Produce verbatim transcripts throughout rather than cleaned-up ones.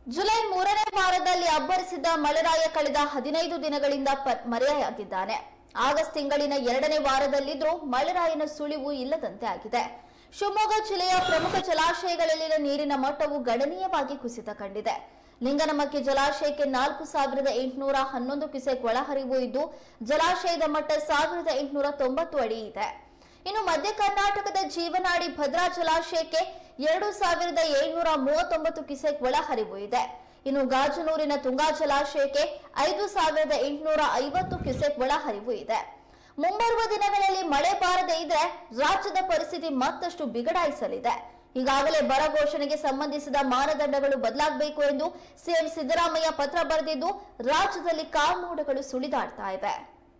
July ಮೂರನೇ ವಾರದಲ್ಲಿ ಅಬ್ಬರಿಸಿದ ಮಳೆರಾಯ ಕಳೆದ ಹದಿನೈದು ದಿನಗಳಿಂದ ಮರೆಯಾಗಿದ್ದಾನೆ. ಆಗಸ್ಟ್ ತಿಂಗಳಿನ ಎರಡನೇ ವಾರದಲ್ಲಿದ್ರೂ ಮಳೆರಾಯನ ಸುಳಿವು ಇಲ್ಲದಂತೆ ಆಗಿದೆ. ಶಿವಮೊಗ್ಗ ಜಿಲ್ಲೆಯ ಪ್ರಮುಖ ಜಲಾಶಯಗಳಲ್ಲಿನ ನೀರಿನ ಮಟ್ಟವು ಗಣನೀಯವಾಗಿ ಕುಸಿತ ಕಂಡಿದೆ. ಲಿಂಗನಮಕ್ಕಿ ಜಲಾಶಯಕ್ಕೆ ನಾಲ್ಕು ಸಾವಿರದ ಎಂಟುನೂರ ಹನ್ನೊಂದು ಕ್ಯೂಸೆಕ್ ಒಳಹರಿವು ಇದ್ದು ಜಲಾಶಯದ ಮಟ್ಟ ಸಾವಿರದ ಎಂಟುನೂರ ತೊಂಬತ್ತು ಅಡಿ ಇದೆ. ಇನ್ನು ಮಧ್ಯ ಕರ್ನಾಟಕದ ಜೀವನಾಡಿ ಭದ್ರಾ ಜಲಾಶಯಕ್ಕೆ ಎರಡು ಸಾವಿರದ ಏಳ್ನೂರ ಮೂವತ್ತೊಂಬತ್ತು ಕ್ಯೂಸೆಕ್ ಒಳಹರಿವು ಇದೆ. ಇನ್ನು ಗಾಜನೂರಿನ ತುಂಗಾ ಜಲಾಶಯಕ್ಕೆ ಐದು ಸಾವಿರದ ಎಂಟುನೂರ ಐವತ್ತು ಕ್ಯೂಸೆಕ್ ಒಳಹರಿವು ಇದೆ. ಮುಂಬರುವ ದಿನಗಳಲ್ಲಿ ಮಳೆ ಬಾರದೇ ಇದ್ರೆ ರಾಜ್ಯದ ಪರಿಸ್ಥಿತಿ ಮತ್ತಷ್ಟು ಬಿಗಡಾಯಿಸಲಿದೆ. ಈಗಾಗಲೇ ಬರ ಘೋಷಣೆಗೆ ಸಂಬಂಧಿಸಿದ ಮಾನದಂಡಗಳು ಬದಲಾಗಬೇಕು ಎಂದು ಸಿಎಂ ಸಿದ್ದರಾಮಯ್ಯ ಪತ್ರ ಬರೆದಿದ್ದು ರಾಜ್ಯದಲ್ಲಿ ಕಾರ್ಮೋಡಗಳು ಸುಳಿದಾಡ್ತಾ ಇವೆ.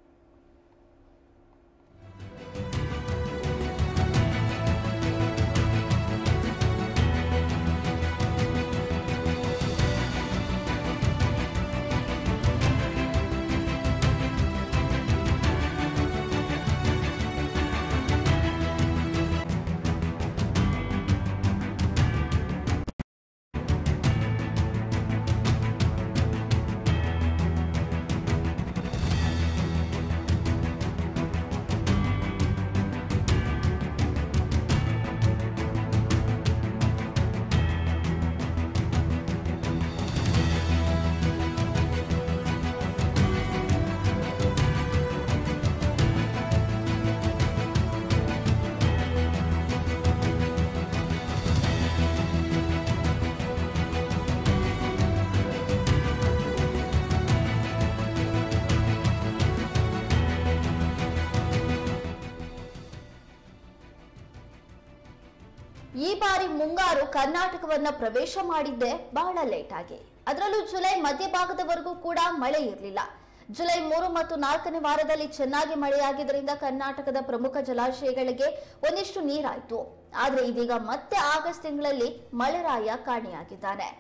ಈ ಬಾರಿ ಮುಂಗಾರು ಕರ್ನಾಟಕವನ್ನ ಪ್ರವೇಶ ಮಾಡಿದ್ದೆ ಬಹಳ ಲೇಟ್ ಆಗಿ. ಅದರಲ್ಲೂ ಜುಲೈ ಮಧ್ಯಭಾಗದವರೆಗೂ ಕೂಡ ಮಳೆ ಇರಲಿಲ್ಲ. ಜುಲೈ ಮೂರು ಮತ್ತು ನಾಲ್ಕನೇ ವಾರದಲ್ಲಿ ಚೆನ್ನಾಗಿ ಮಳೆಯಾಗಿದ್ದರಿಂದ ಕರ್ನಾಟಕದ ಪ್ರಮುಖ ಜಲಾಶಯಗಳಿಗೆ ಒಂದಿಷ್ಟು ನೀರಾಯಿತು. ಆದ್ರೆ ಇದೀಗ ಮತ್ತೆ ಆಗಸ್ಟ್ ತಿಂಗಳಲ್ಲಿ ಮಳೆರಾಯ ಕಾಣೆಯಾಗಿದ್ದಾನೆ.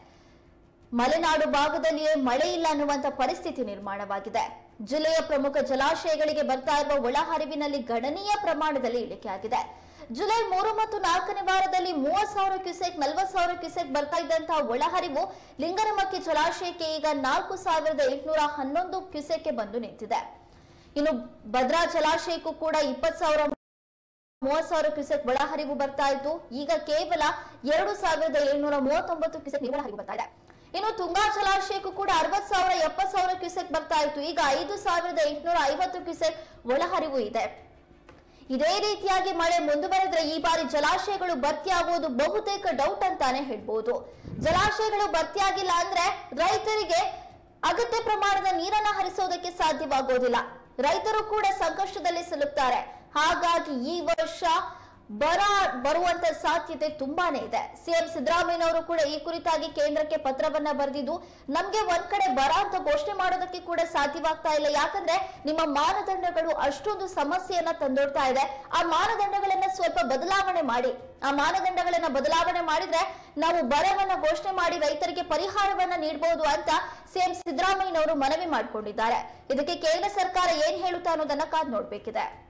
ಮಲೆನಾಡು ಭಾಗದಲ್ಲಿಯೇ ಮಳೆ ಇಲ್ಲ ಅನ್ನುವಂತ ಪರಿಸ್ಥಿತಿ ನಿರ್ಮಾಣವಾಗಿದೆ. ಜಿಲ್ಲೆಯ ಪ್ರಮುಖ ಜಲಾಶಯಗಳಿಗೆ ಬರ್ತಾ ಇರುವ ಒಳಹರಿವಿನಲ್ಲಿ ಗಣನೀಯ ಪ್ರಮಾಣದಲ್ಲಿ ಇಳಿಕೆಯಾಗಿದೆ. ಜುಲೈ ಮೂರು ಮತ್ತು ನಾಲ್ಕನೇ ವಾರದಲ್ಲಿ ಮೂವತ್ ಸಾವಿರ ಕ್ಯೂಸೆಕ್ ನಲವತ್ತು ಸಾವಿರ ಕ್ಯೂಸೆಕ್ ಬರ್ತಾ ಇದ್ದಂತಹ ಒಳಹರಿವು ಲಿಂಗನಮಕ್ಕಿ ಜಲಾಶಯಕ್ಕೆ ಈಗ ನಾಲ್ಕು ಸಾವಿರದ ಎಂಟುನೂರ ಹನ್ನೊಂದು ಕ್ಯೂಸೆಕ್ಗೆ ಬಂದು ನಿಂತಿದೆ. ಇನ್ನು ಭದ್ರಾ ಜಲಾಶಯಕ್ಕೂ ಕೂಡ ಇಪ್ಪತ್ ಸಾವಿರ ಮೂವತ್ ಸಾವಿರ ಕ್ಯೂಸೆಕ್ ಒಳಹರಿವು ಬರ್ತಾ ಇತ್ತು. ಈಗ ಕೇವಲ ಎರಡು ಸಾವಿರದ ಏಳ್ನೂರ ಮೂವತ್ತೊಂಬತ್ತು ಕ್ಯೂಸೆಕ್ ಒಳಹರಿವು ಬರ್ತಾ ಇದೆ. ಇನ್ನು ತುಂಗಾ ಜಲಾಶಯಕ್ಕೂ ಕೂಡ ಅರವತ್ ಸಾವಿರ ಎಪ್ಪತ್ ಸಾವಿರ ಕ್ಯೂಸೆಕ್ ಬರ್ತಾ ಇತ್ತು. ಈಗ ಐದು ಸಾವಿರದ ಎಂಟುನೂರ ಐವತ್ತು ಕ್ಯೂಸೆಕ್ ಒಳಹರಿವು ಇದೆ. ಇದೇ ರೀತಿಯಾಗಿ ಮಳೆ ಮುಂದುವರೆದ್ರೆ ಈ ಬಾರಿ ಜಲಾಶಯಗಳು ಭರ್ತಿಯಾಗುವುದು ಬಹುತೇಕ ಡೌಟ್ ಅಂತಾನೆ ಹೇಳ್ಬಹುದು. ಜಲಾಶಯಗಳು ಭರ್ತಿಯಾಗಿಲ್ಲ ಅಂದ್ರೆ ರೈತರಿಗೆ ಅಗತ್ಯ ಪ್ರಮಾಣದ ನೀರನ್ನ ಹರಿಸೋದಕ್ಕೆ ಸಾಧ್ಯವಾಗೋದಿಲ್ಲ. ರೈತರು ಕೂಡ ಸಂಕಷ್ಟದಲ್ಲಿ ಸಿಲುಕ್ತಾರೆ. ಹಾಗಾಗಿ ಈ ವರ್ಷ ಬರ ಬರುವಂತ ಸಾಧ್ಯತೆ ತುಂಬಾನೇ ಇದೆ. ಸಿಎಂ ಸಿದ್ದರಾಮಯ್ಯನವರು ಕೂಡ ಈ ಕುರಿತಾಗಿ ಕೇಂದ್ರಕ್ಕೆ ಪತ್ರವನ್ನ ಬರೆದಿದ್ದು ನಮ್ಗೆ ಒಂದ್ ಕಡೆ ಬರ ಅಂತ ಘೋಷಣೆ ಮಾಡೋದಕ್ಕೆ ಕೂಡ ಸಾಧ್ಯವಾಗ್ತಾ ಇಲ್ಲ. ಯಾಕಂದ್ರೆ ನಿಮ್ಮ ಮಾನದಂಡಗಳು ಅಷ್ಟೊಂದು ಸಮಸ್ಯೆಯನ್ನ ತಂದೊಡ್ತಾ ಇದೆ. ಆ ಮಾನದಂಡಗಳನ್ನ ಸ್ವಲ್ಪ ಬದಲಾವಣೆ ಮಾಡಿ ಆ ಮಾನದಂಡಗಳನ್ನ ಬದಲಾವಣೆ ಮಾಡಿದ್ರೆ ನಾವು ಬರವನ್ನ ಘೋಷಣೆ ಮಾಡಿ ರೈತರಿಗೆ ಪರಿಹಾರವನ್ನ ನೀಡಬಹುದು ಅಂತ ಸಿಎಂ ಸಿದ್ದರಾಮಯ್ಯನವರು ಮನವಿ ಮಾಡಿಕೊಂಡಿದ್ದಾರೆ. ಇದಕ್ಕೆ ಕೇಂದ್ರ ಸರ್ಕಾರ ಏನ್ ಹೇಳುತ್ತಾ ಅನ್ನೋದನ್ನ ಕಾದ್ ನೋಡ್ಬೇಕಿದೆ.